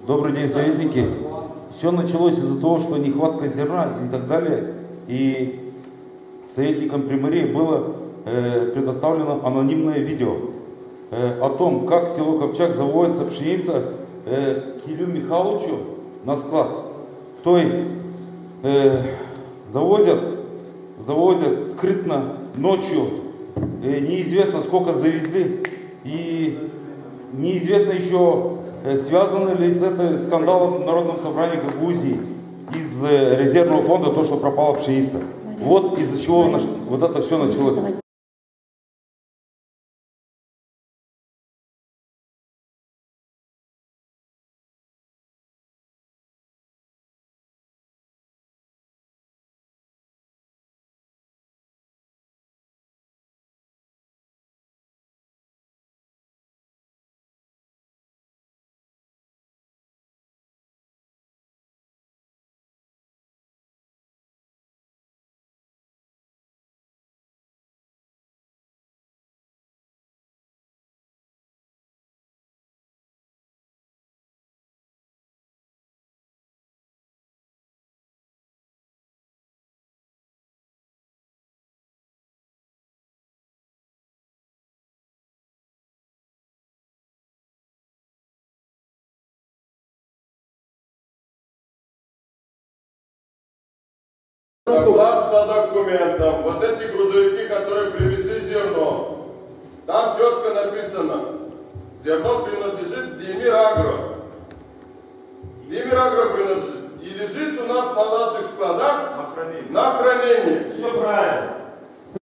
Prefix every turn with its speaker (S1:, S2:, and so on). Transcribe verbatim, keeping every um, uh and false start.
S1: Добрый день, советники. Все началось из-за того, что нехватка зерна и так далее. И советникам при мэрии было э, предоставлено анонимное видео э, о том, как в село Копчак заводится пшеница э, к Илью Михайловичу на склад. То есть э, завозят, завозят скрытно ночью, э, неизвестно сколько завезли, и неизвестно еще, связано ли с этим скандалом в Народном собрании Гагаузии из резервного фонда, то, что пропала пшеница. Вот из-за чего наш, вот это все началось.
S2: Согласно документам, вот эти грузовики, которые привезли зерно, там четко написано, зерно принадлежит Демир Агро. Демир Агро принадлежит. И лежит у нас на наших складах
S3: на хранение.
S2: На хранение.
S3: Все правильно.